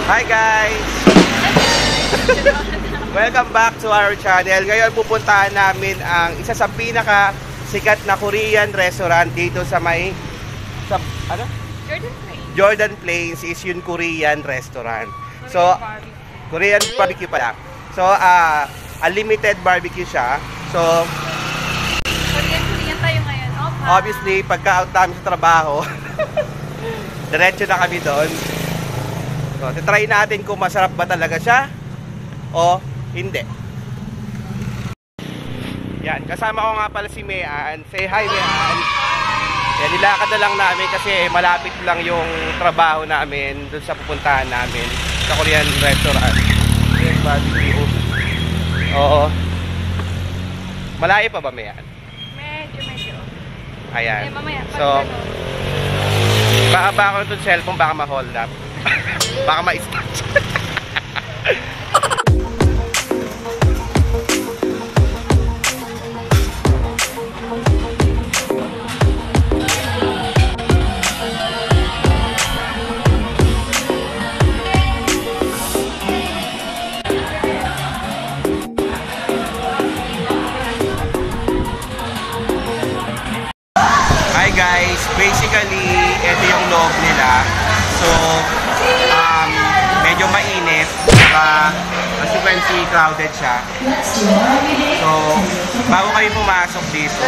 Hi guys! Welcome back to our channel. Ngayon pupuntahan namin ang isa sa pinaka sikat na Korean restaurant dito sa ano? Jordan Plains is yung Korean restaurant. So, Korean barbecue pala. So, unlimited barbecue siya. So, Korean tayo ngayon. Obviously, pagka-out namin sa trabaho, diretso na kami doon. So, try natin kung masarap ba talaga siya o hindi. Yan, kasama ko nga pala si Mayan. Say hi, Mayan. Yan, nilakad na lang namin kasi malapit lang yung trabaho namin doon sa pupuntahan namin sa Korean restaurant. Korean barbecue. Oo. Malayo pa ba, Mayan? Medyo. Ayan. Mamaya, so, baka ako itong cellphone, baka ma-hold up. Baka ma-start. Hi guys, basically ito yung loob nila. So, medyo mainit, saka as you can see, crowded siya. So, bago kayo pumasok dito,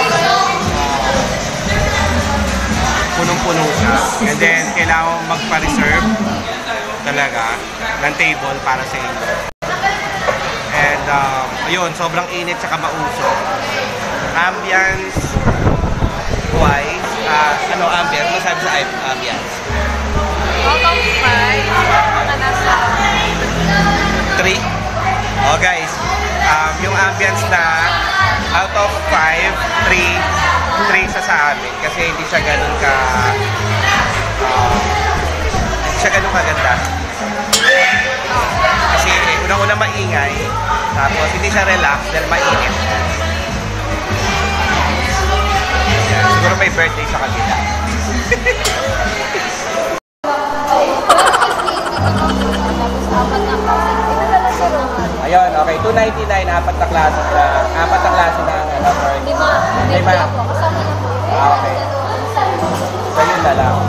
punong-puno siya. And then, kailangan magpa-reserve talaga ng table para sa inyo. And, ayun, sobrang init saka mausok. Ambience wise, ambience? Masabi sa ambience? Out of 5, mga nasa 3? Oh guys, yung ambience na out of 5, 3 sa amin kasi hindi siya ganun kaganda. Kasi unang-una maingay, tapos hindi siya relax dahil mainit. Yan, siguro may birthday sa kabila. Ayun, okay. 299, apat na klase ng lima. Okay. So, yun na lang.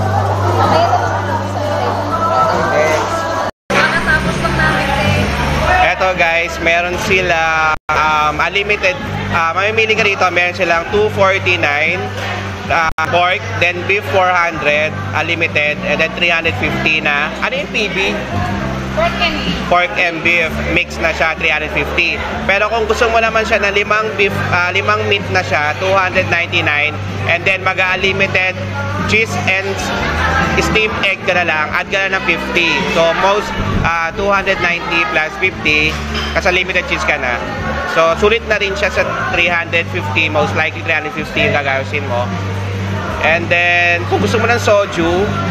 Okay. Nakatapos lang namin Eto guys, meron sila unlimited. Mamimili ka dito, meron silang 249 pork, then beef 400 unlimited, and then 350 na. Ano yung PB? Pork and beef mix na siya, 350. Pero kung gusto mo naman siya na limang meat na siya, 299, and then mag-unlimited cheese and steamed egg ka na lang, add ka na ng 50. So most 290 plus 50 kasi limited cheese ka na. So sulit na rin siya sa 350, most likely 350 yung gagawin mo. And then kung gusto mo ng soju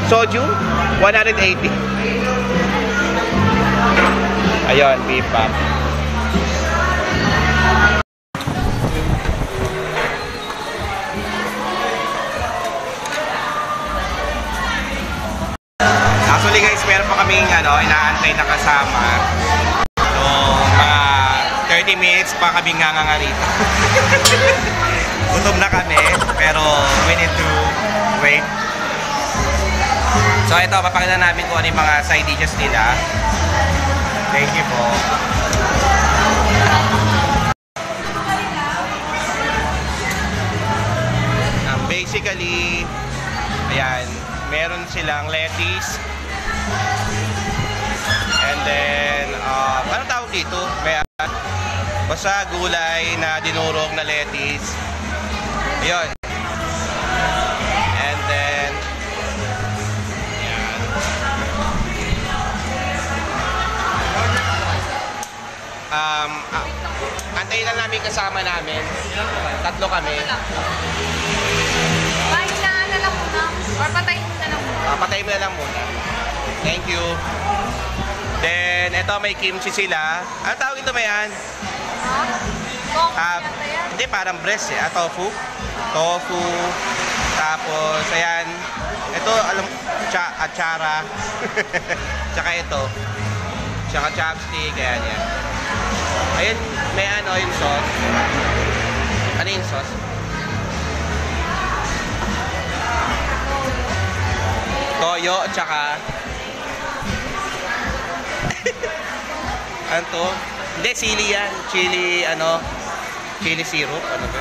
180. Ayun, beef pop. Actually guys, meron pa kaming inaantay na kasama. So, mga 30 minutes pa kaming nganga rito. Gutom na kami, pero we need to wait. So ito, papakita namin kung ano yung mga side dishes nila. Thank you po. Basically, ayan, meron silang lettuce. And then, ano tawag dito? May basta gulay na dinurog na lettuce. Ayun. And then, antayin lang namin kasama namin. Tatlo kami. Pahinaan na lang muna. Or patayin mo na lang muna. Patayin mo na lang muna. Thank you. Then, ito may kimchi sila. Ano tawag ito ba yan? Hindi, parang breast eh. Tofu. Tapos, ayan. Ito, atsara. Tsaka ito. Tsaka chopstick. Ayan yan. Ayun, may ano yung sauce. Ano yung sauce? Toyo, tsaka ano to? Hindi, chili yan. Chili, ano? Chili syrup. Ano to?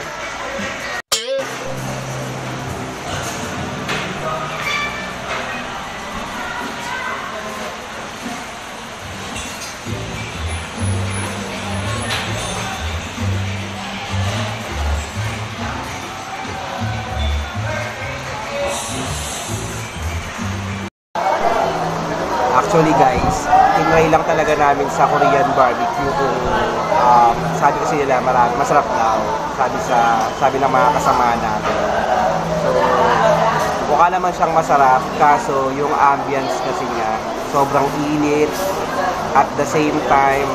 Actually guys, tinry lang talaga namin sa Korean barbecue kung sabi kasi nila masarap daw. Sabi ng mga kasama natin. So, mukha naman siyang masarap kaso yung ambience kasi niya sobrang init at the same time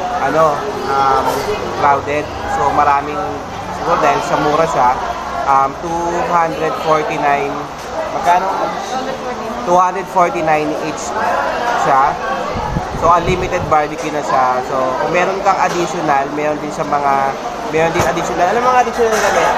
crowded. So maraming siguro dahil sa mura siya 249 magkano? 249 each siya. So unlimited barbecue na siya. So kung meron kang additional, meron din additional. Ano mga additional na meron?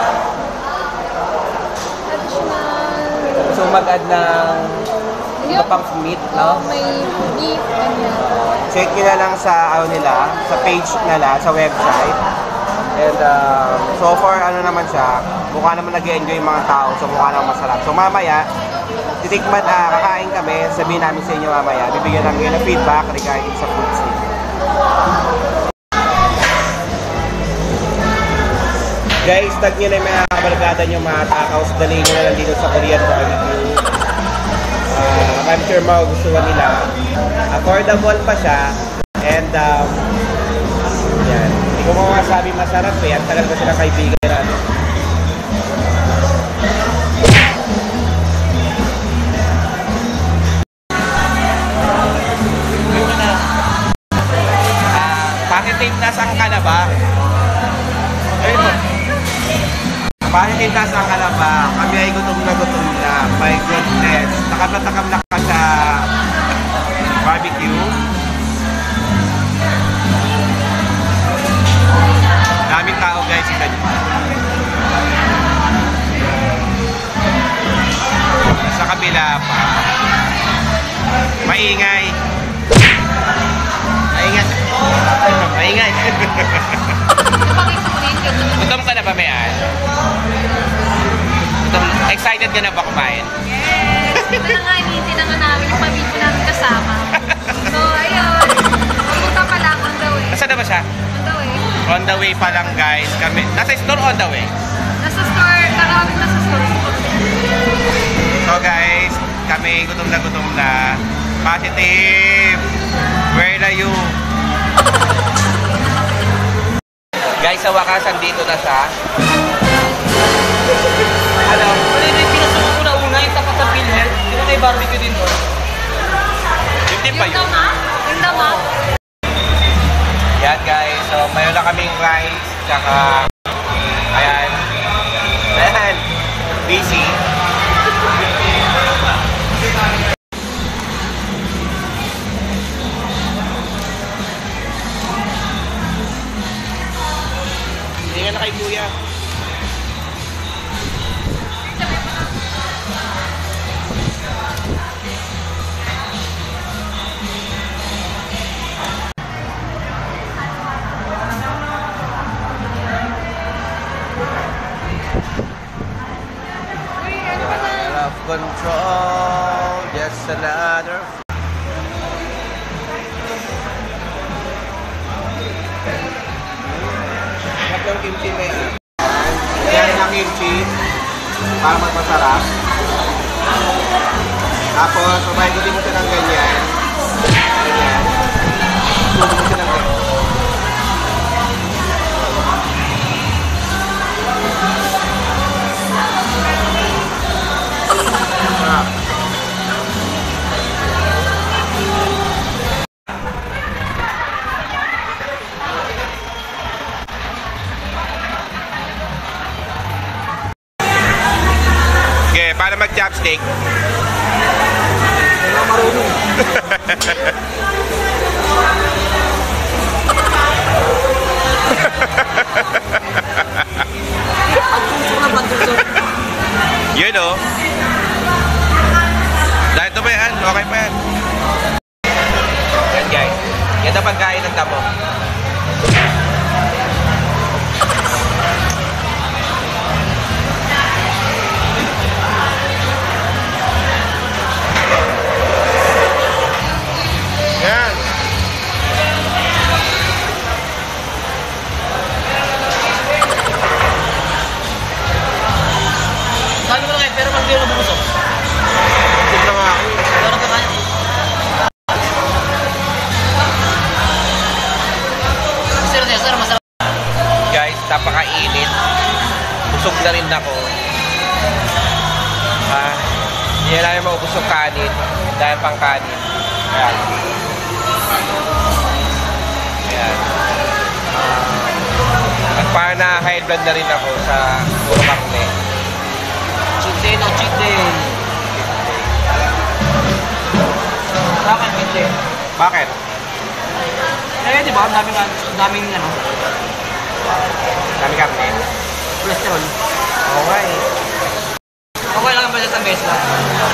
So mag-add ng iba pang meat, no? May beef, ganyan. Check nyo na lang sa nila, sa page nila, sa website. And so far naman siya, mukha naman nag-enjoy yung mga tao, so mukha naman masarap. So mamaya, kakain kami, sabihin namin sa inyo mamaya, bibigyan namin ng feedback regarding sa food scene. Guys, tag nyo na yung mga kabarkada nyo, mga takaws, dali nyo na lang dito sa Korean barbecue. I'm sure magugustuhan nila. Affordable pa siya, and yan. Hindi ko masasabi masarap eh, at tagal ko silang kaibigan na Positive nasaan ka na ba? Ayun mo. Positive nasaan ka na ba? Kami ay gutom na. My goodness. Takam na ka sa barbecue. Daming tao guys. Sa kabila pa. Maingay. Maingay. Gutom ka na ba, Mayan? Excited ka na ba kumain? Yes! Ito na nga, hinihintay na nga namin yung pamilya namin kasama. So, ayun. Pupunta pa lang on the way. Nasaan na ba siya? On the way. On the way pa lang, guys. Kami, nasa store on the way? Nasa store. Nakawin nasa store. So, guys, kami gutom na. Positive. Where are you? Guys, sa wakas, andito na siya. Ano yung pinusuko ko na una yung tapat sa Pilher? Di ba may barbecue din doon? Yung pa yun. Yung dama. Yan guys, so mayroon na kaming rice, tsaka ayan, busy. Tingnan na kay Kuya. Control, just another. Tatlong kimchi na yan. Yan ang kimchi para magmasarap. Tapos, pabaygutin mo siya ng ganyan. Ganyan. Subo mo siya ng ganyan. Okay, para mag-chopstick. Yun o. Dahil ito ba yan? Okay pa yan. Yan guys. Yan na pagkain ng damo. Yan. Sabi mo lang kayo, pero pag hindi mo bumusok. Tignan nga ako. Ikaw na kakain. Sir, masarap. Guys, napakainit. Busog na rin ako. Hindi na namin maubos yung kanin. Dahil pang kanin. Ayan. Ayan. At parang na-high blood na rin ako sa puro karne. Cheat day na, cheat day. Bakit cheat day? Bakit? Eh, di ba? Ang daming ano, Dami karne. cholesterol. Okay. Okay lang ba sa beses lang?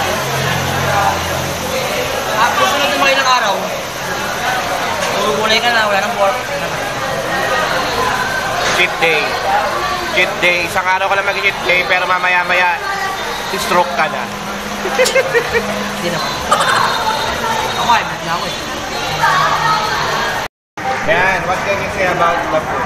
Susunod ng mga ilang araw, gulay ka na, wala nang pork. Cheat day. Cheat day. Isang araw ka lang mag-cheat day, pero mamaya-maya, stroke ka na. Hindi naman. Ako ay, mat na ako eh. Yan, what can you say about the food?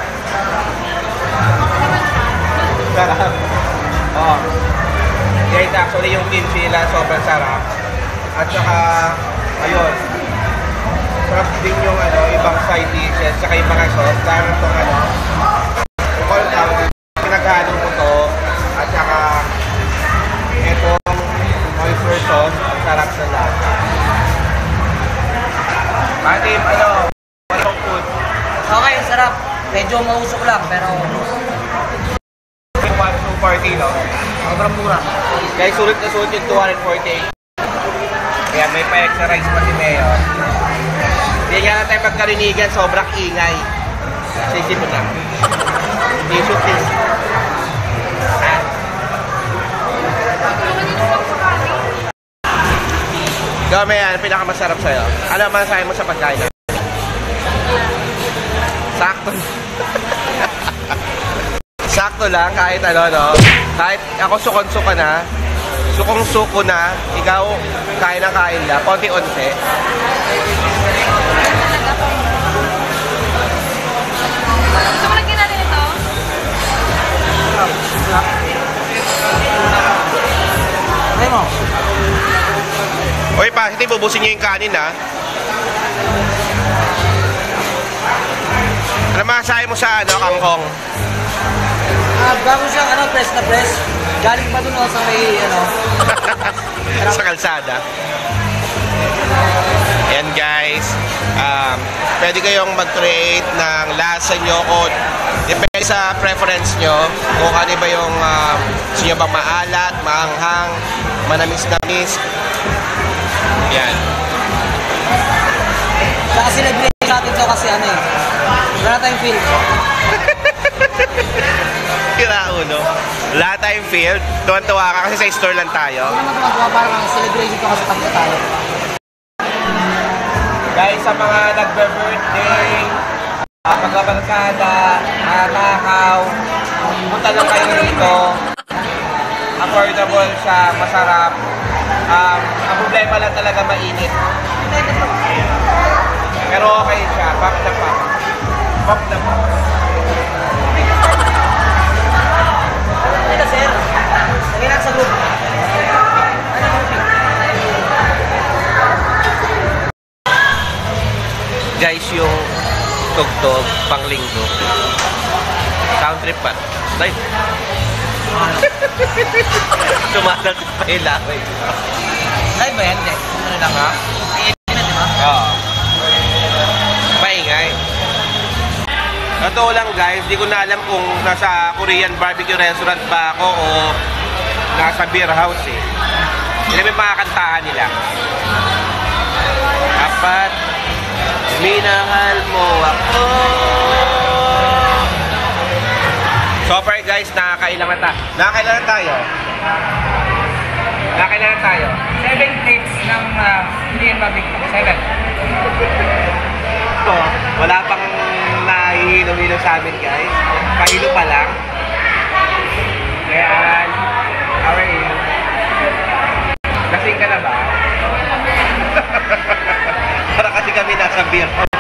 Sarap. Oo. Guys, actually yung kimchi nila sobrang sarap. At saka, ayun. Sarap din yung ibang side dishes, saka yung mga sauce. Dahil itong all down, pinaghalong ko to. At saka, itong oyster sauce, ang sarap sa lahat. Matim, food. Okay, sarap. Medyo mausok lang, pero 240, no? sobrang mura. Guys, sulit na sulit yung 248. Kaya may pa-extra rice pa si Mayor. Hindi nga na tayo pagkarinigan, sobrang ingay. Sisi mo na. Tissue please. Gawin yan, pinakamasarap sa'yo. Ano ang masasabi mo sa pagkain? Sakto. Sakto lang, kahit no? Kahit ako sukon-suko na, sukong-suko na, ikaw kain na kain na, konti-unti. Gusto mo lagyan natin ito? Try mo. Oy, pa, hindi bubusin niyo yung kanin, ha? Ano masasabi mo sa kangkong? Bago siyang press na press. Galing pa dun sa may Sa kalsada. Ayan guys, pwede kayong mag-create ng lasa nyo o depende sa preference nyo kung ano ba yung gusto nyo bang maalat, maanghang, manamis-namis. Yan. Saka celebrate natin to kasi wala tayong feel. Kirauno. Wala tayong field. Tuwan-tuwa ka kasi sa store lang tayo. Hindi naman tumagawa, parang celebration to kasi pagka tayo. Guys, sa mga nagbe-birthday, magbabarkada, takaw, punta lang kayo rito. Affordable siya, masarap. Ang problema lang talaga mainit. Pero okay siya, pop na pop. Pop na pop. Ano sir? Lagyan natin sa group. Guys, yung tugtog, panglinggo. Sound trip pa. Live. Tumatal pa yung laway. Live ba yan? Ano lang ha? I-edit na, di ba? Oo. Paingay. Totoo lang guys, di ko na alam kung nasa Korean barbecue restaurant ba ako o nasa beer house eh. Hindi may mga kantahan nila. Minahal mo ako. So far guys, nakakailan na tayo. Nakakailan na tayo? Nakakailan na tayo? 7 plates ng Korean BBQ. 7. So, wala pang nahihilo-hilo sa amin guys. Pahilo pa lang. Ayan. How are you? Lasing ka na ba? Para kasi kami nasa beer house.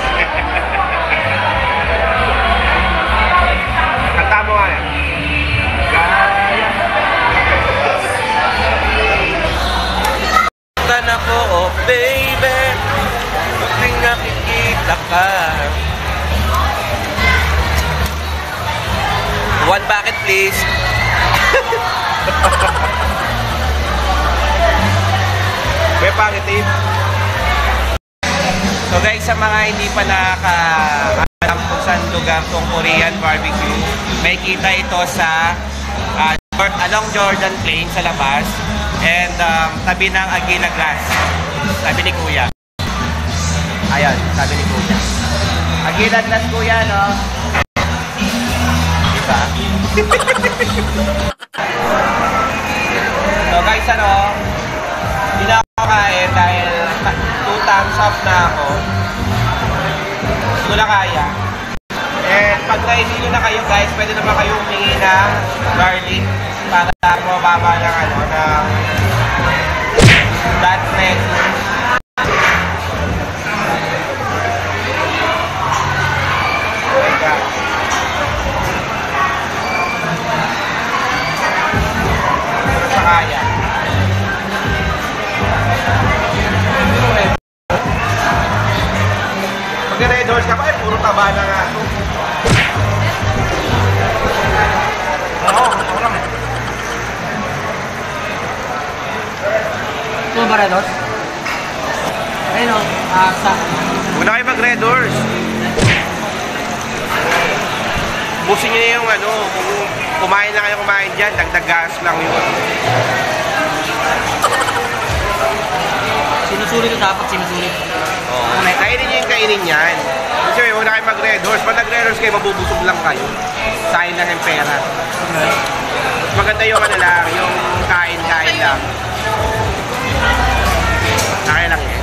Kanta mo nga yan. Kanta na ko, oh baby. Muling nakikita ka. One bucket please. May positive. So guys, sa mga hindi pa nakakaalam kung saan lugar tong Korean barbecue, may kita ito sa along Jordan Plain sa labas and tabi ng Aguila Glass. Sabi ni Kuya. Ayan, sabi ni Kuya. Aguila Glass Kuya, no? Diba? So guys, ano? Hindi na ako kain dahil 2 thumbs up na ako. Hindi ko na kaya. And pag naisilo na kayo guys, pwede naman kayo humingi ng garlic para mababa ng ano, ng blood pressure. Oh my God. Sa kaya. Pag-red horse ka pa, eh, puro taba na nga. Oo, ako lang eh. Ito ba red horse? Ayun o, sa... Huwag na kayo mag-red horse. Busin nyo na yung ano, kung kumain na kayo kumain dyan, dagdag gas lang yun. Sinusulit ko dapat, sinusulit. Oo. Kainin nyo yung kainin yan. Kasi huwag na kayo mag-red horse. Pag nag-red horse kayo, mabubusog lang kayo. Sayang lang yung pera. Mas maganda yung ano lang, yung kain-kain lang. Kaya lang yan.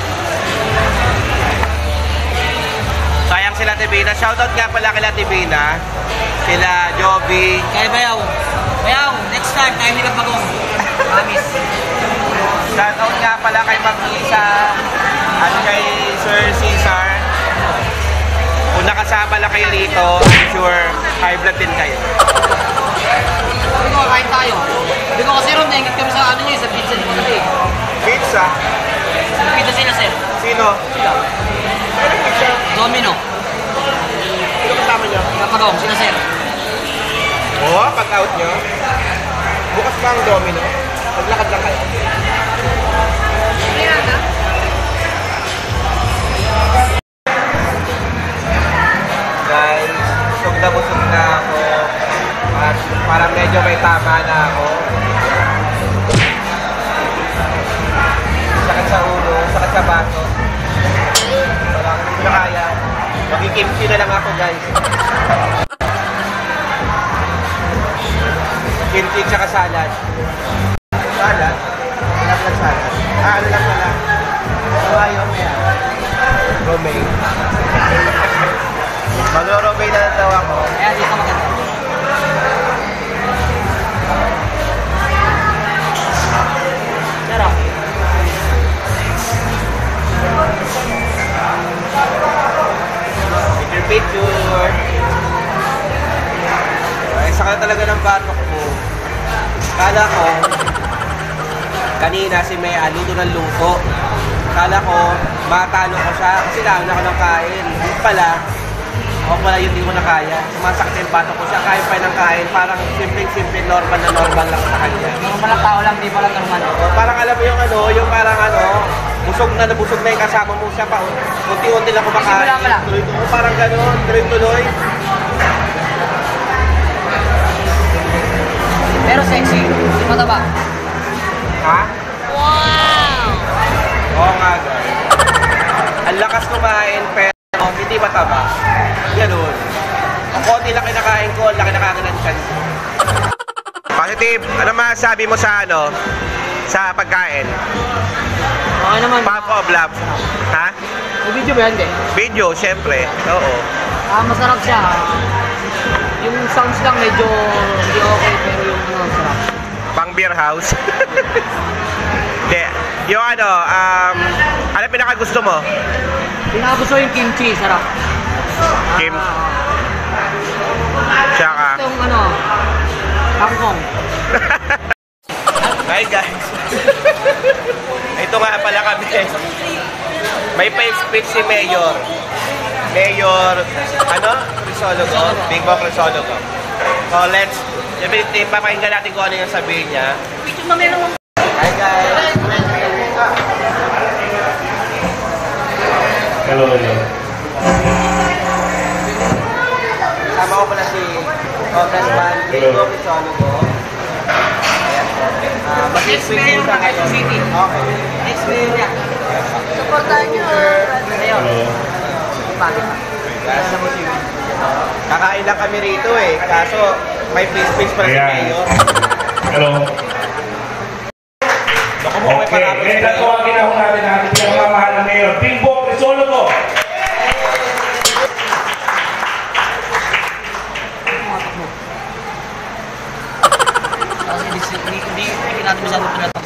Sayang sila Tibina. Shoutout nga pala kila Tibina. Sila Joby. Kaya Bayaw. Bayaw, next time, tayo nila pagong. Promise. Shoutout nga pala kay Mag-isa at kay Sir Cesar. Kung nakasama lang kayo dito, I'm sure high blood din kayo. Sabi ko, kain tayo. Sabi ko kasi ron, naingit kami sa ano nyo, sa pizza nyo kami. Pizza? Pizza sila, sir. Sino? Sila. Ano pizza? Domino. Sino kasama nyo? Kapagong, sila, sir. Oo, pag-out nyo. Bukas pa ang domino. Maglakad lang kayo. Ayan na. Guys, busog na ako. At parang medyo may tama na ako. Sakit sa ulo, sakit sa baso. Parang hindi ko na kaya. Magkikimchi na lang ako guys. Kimchi tsaka salad. Salad? Wala lang salad. Ano lang pala? Kawayo mo yan. Romaine. Mag-romaine na lang daw ako. Kaya dito maganda. Sarap. Picture. Ay, sakit talaga ng batok ko. Kala ko, kanina si Mea, luto ng luto. Kala ko, matalo ko siya kasi lang ako ng kain. Hindi pala, ako pala yung hindi ko na kaya. Sumasakit yung batok ko siya, kain pa ng kain. Parang simple-simple, normal na normal lang sa kanya. Normal lang tao lang, di pala normal. Parang alam mo yung ano, yung parang ano, busog na yung kasama mo siya pa. Unti-unti lang kumakain. Tuloy-tuloy, parang gano'n, tuloy-tuloy. Pero sexy, di mataba. Ha? Wow! Oo nga, guys. Ang lakas kumain pero hindi mataba. Ganun. Ang konti lang kinakain ko, ang laki na kagad ng chance. Positive, ano masasabi mo sa ano? Sa pagkain? Okay naman. Pop of love. Ha? May video ba yan, de? Video, syempre. Oo. Masarap siya. Yung sounds lang medyo hindi okay, pero yung ano, sarap. Pang beer house. Hindi. Yung ano, ano pinakagusto mo? Pinakagusto yung kimchi, sarap. Kim. Tsaka. Yung ano, kangkong. Hi guys. Ito nga pala kami. May pa-speech si Mayor. Mayor, ano? Crisologo? Big Bock Crisologo. So let's, papakinggan natin kung ano yung sabihin niya. Hi guys. Hello, hello. Tama ko pala si Congressman Big Bock Crisologo. Next mayor ng Quezon City. Okay. Next mayor niya. Supportahan nyo. Ayun. Kakain lang kami rito eh. Kaso may face pala si Mayor. Hello. Baka mo may Okay, parapos ngayon si na tawagin ako natin natin pinakamamahal na Mayor. Big Bock Crisologo. Kasi hindi natin masyado pinatapos.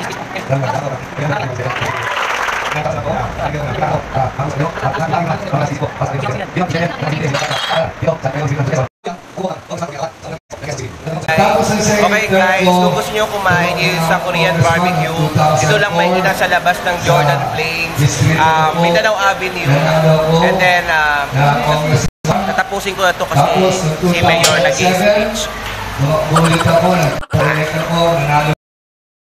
Okay guys, kung gusto nyo kumain is sa Korean barbecue, ito lang may kita sa labas ng Jordan Plains, Mindanao Avenue, and then tatapusin ko na to kasi si Mayor nag-i-speech.